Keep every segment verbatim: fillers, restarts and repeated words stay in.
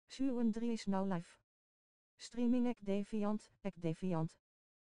Suwon drie is now live. Streaming ek Deviant, ek Deviant.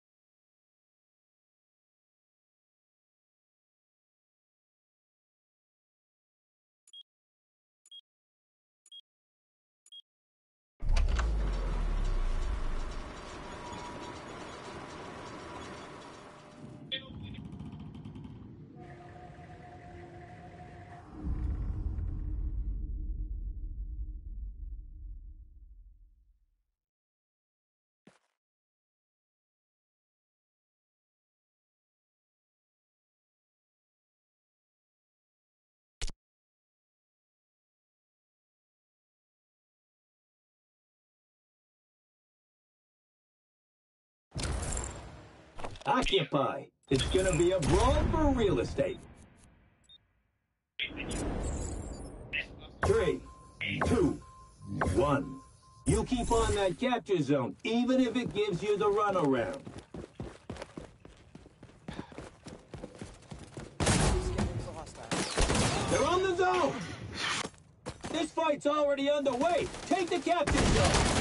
Occupy. It's gonna be a brawl for real estate. Three, two, one. You keep on that capture zone, even if it gives you the runaround. They're on the zone! This fight's already underway. Take the capture zone!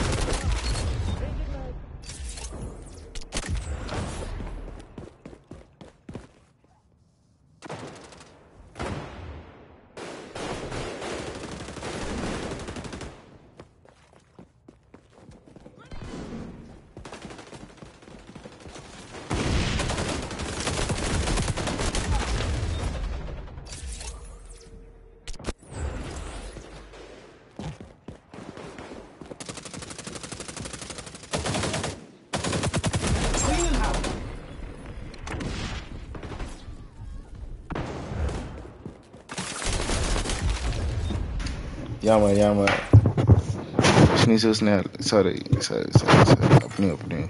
Jammer, jammer. Is niet zo snel. Sorry, sorry, sorry, sorry. Opnieuw, opnieuw.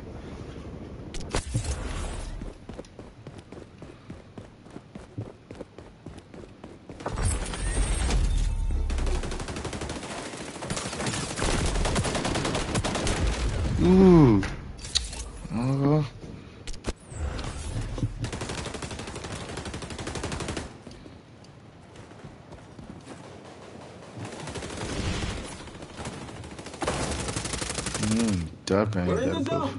Oeh. Oh. Daar ben je daarboven.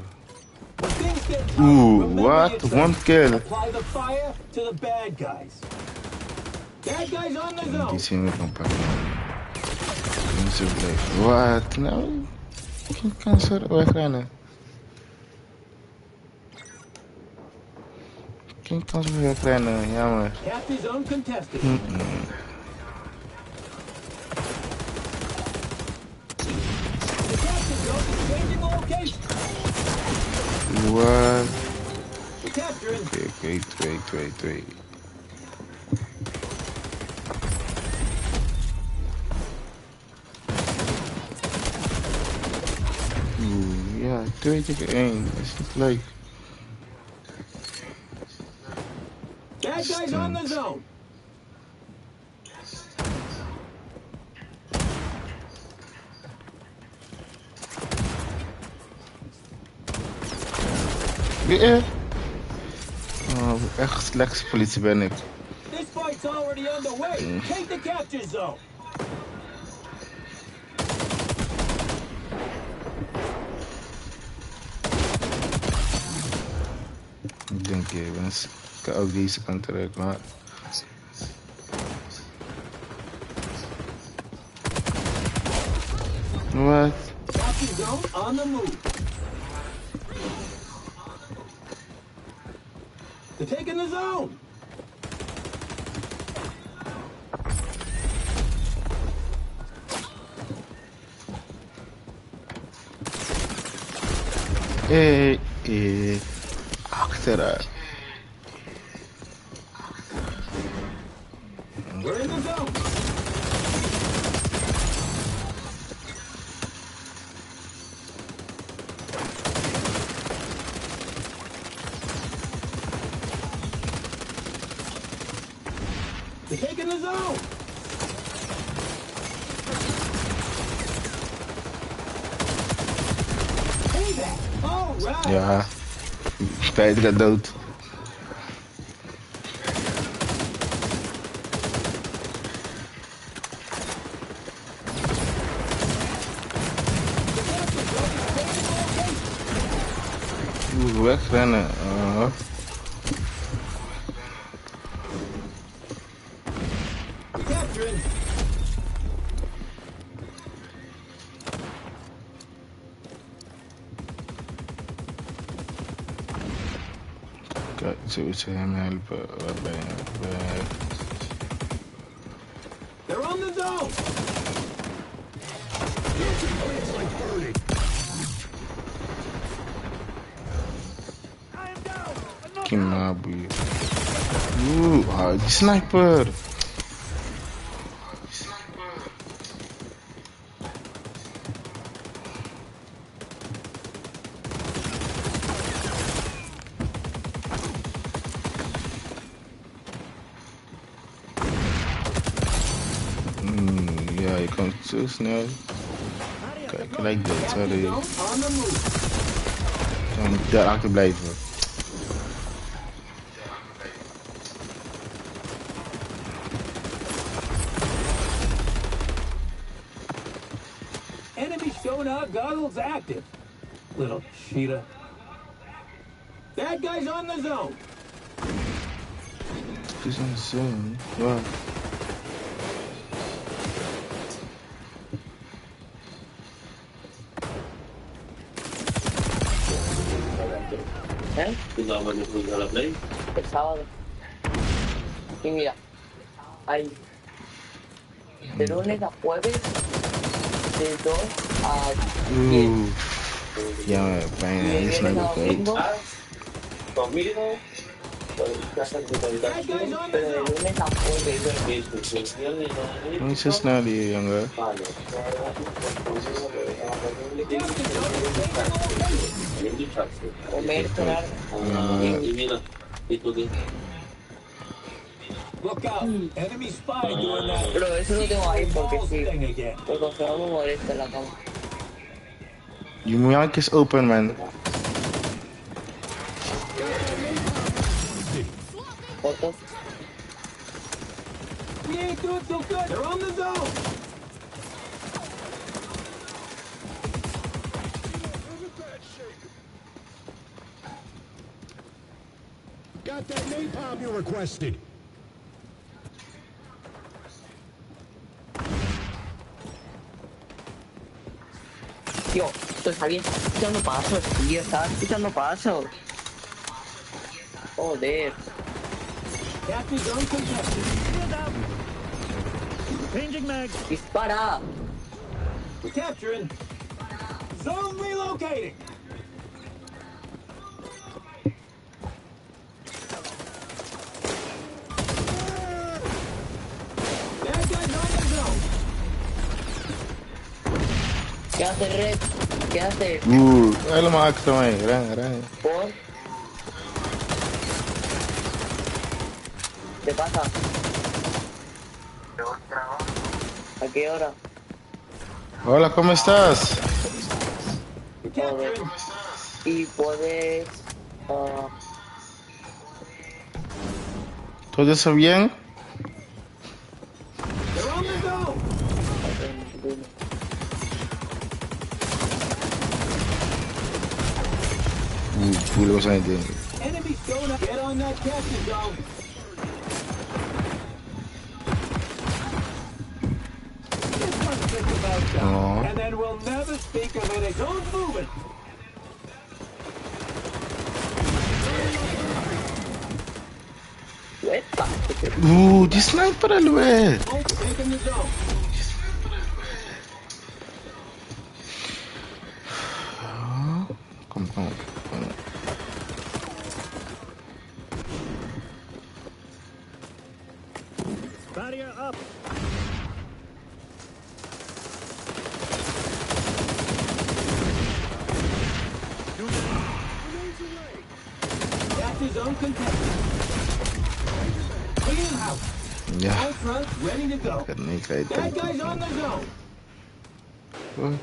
Oeh, wat? One kill. Die zien we kan pakken. Niet zo blijven. Wat? Nou, ik kan zo wegrennen. Ik kan zo wegrennen, jammer. Mm -mm. What? Oké, oké, twee, twee, twee. Oeh, ja, twee tegen één. Dat is niet leuk. Bad guys on the zone. Weer? Oh, echt slechte politie ben ik. This fight's already underway. Mm. Take the capture zone. Ik denk even, ik kan ook deze kant terug, maar... Wat? Capture zone on the move. They're taking the zone. Hey, hey, achteruit. We're in the zone. They're taking the zone. Payback. All right. Ja, Peter gaat dood. Oeh, wegrennen. Uh. Capturing. Kijk, zo moet je hem helpen. Waar ben je? Weg. They're on the zone. Kimabu. Oeh, ah, die sniper. Mm, ja, je komt zo snel. Kijk, gelijk dit, sorry. On the move. Dan moet daar achter blijven. Enemy sonar goggles active. Little cheetah. That guy's on the zone. Het is een zon. Waar? ¿Eh? El sábado. Y mira, hay de lunes a jueves, de dos a diez. Oeh. Ja, maar Y bijna. de Die viernes a sniper kijk. domingo, Conmigo, casa de habitación, pero de lunes a jueves. Niet zo snel hier, jongen. vale. Comer, cenar. Y mira, ¿y tú qué? Look out. Enemy spy doing that. Pero eso lo tengo ahí porque balls sí. thing again. Porque si no me molesta en la cama. Je moet elke keer open, man. Fotos. We ain't doing so good. They're on the zone. Got that napalm you requested. Tío, esto está bien. Estoy echando pasos, tío. Estaba echando pasos. Joder. Capture zone contested. Dispara. Capturing. Zone relocating. That guy's on the zone. Quédate red. Quédate Oeh, helemaal achter mij. Ren, ren. por. ¿Qué pasa? ¿A qué hora? Hola, ¿cómo estás? Joder. Y puedes. ah, ¿Todo eso bien? They're on the zone. Oeh, voelen we zijn ding. Enemy sonar. Get on that capture zone. This one think about that. Aw. And then we'll never speak of it. It's all moving. Epa. Oeh, die sniper alweer. Both taking the zone. Kom, kom, kom. Barrier up. Capture zone contested. Clean house. Ja, All front ready to go. ik had niet kwijt. That guy's on the zone. Wat?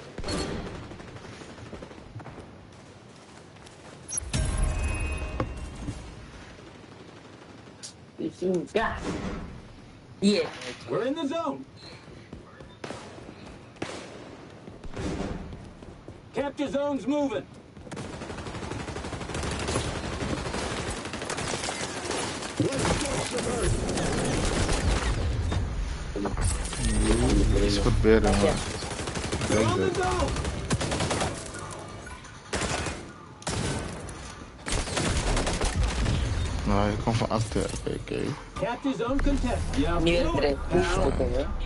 Y sin gas. Yeah. We're in the zone. Capture zone's moving. is goed beren, man. They're on the go! Nou, je komt van achter. Oké, oké. Capture zone contest. Yeah, Nu blew weer it, push pal. moeten, hè.